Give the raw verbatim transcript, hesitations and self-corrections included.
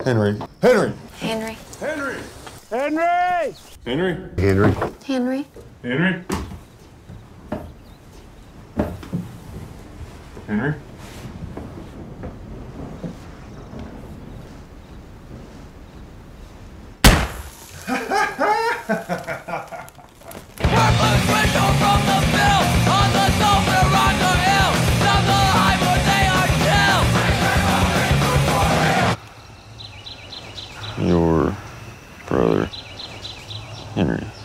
Henry. Henry. Henry. Henry. Henry! Henry. Henry. Henry. Henry. Henry. Purpose window from the bill on the sofa on the hill. Down the high where they are chill. Your brother, Henry.